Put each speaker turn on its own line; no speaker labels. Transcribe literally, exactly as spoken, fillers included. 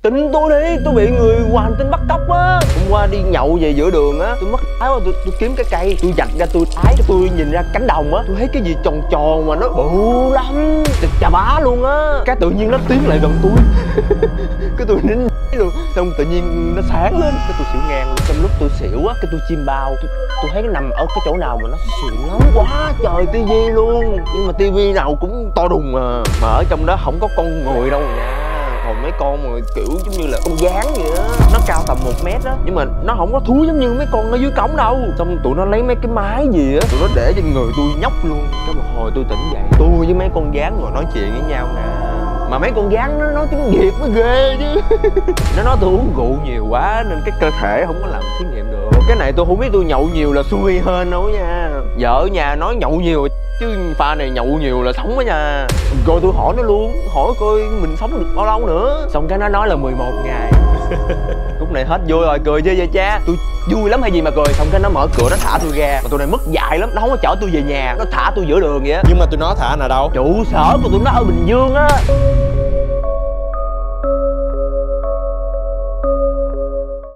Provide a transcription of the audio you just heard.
Tin tôi đi, tôi bị người ngoài hành tinh bắt cóc á. Hôm qua đi nhậu về giữa đường á, tôi mất áo, tôi, tôi kiếm cái cây, tôi vạch ra tôi ái, tôi nhìn ra cánh đồng á, tôi thấy cái gì tròn tròn mà nó bự lắm, thịt chà bá luôn á. Cái tự nhiên nó tiến lại gần tôi. Cái tôi nín luôn, xong tự nhiên nó sáng lên, cái tôi xỉu ngang luôn. Trong lúc tôi xỉu á, cái tôi chim bao, tôi, tôi thấy nó nằm ở cái chỗ nào mà nó xịn lắm quá trời tivi luôn. Nhưng mà tivi nào cũng to đùng à, mà ở trong đó không có con người đâu nha. Còn mấy con mà kiểu giống như là con gián vậy á, nó cao tầm một mét á, nhưng mà nó không có thúi giống như mấy con ở dưới cống đâu. Xong tụi nó lấy mấy cái máy gì á, tụi nó để trên người tôi nhóc luôn. Cái một hồi tôi tỉnh dậy, tôi với mấy con gián ngồi nói chuyện với nhau nè. Mà mấy con gián nó nói tiếng Việt mới ghê chứ. Nó nói tôi uống rượu nhiều quá nên cái cơ thể không có làm thí nghiệm được. Cái này tôi không biết tôi nhậu nhiều là xui hơn đâu nha. Vợ ở nhà nói nhậu nhiều chứ pha này nhậu nhiều là sống á nha. Rồi tôi hỏi nó luôn, hỏi coi mình sống được bao lâu nữa. Xong cái nó nói là mười một ngày. Lúc này hết vui rồi, cười chứ vậy cha. Tôi vui lắm hay gì mà cười. Xong cái nó mở cửa nó thả tôi ra. Mà tụi này mất dạy lắm, nó không có chở tôi về nhà, nó thả tôi giữa đường vậy á.
Nhưng mà tụi nó thả nào đâu?
Trụ sở của tụi nó ở Bình Dương á.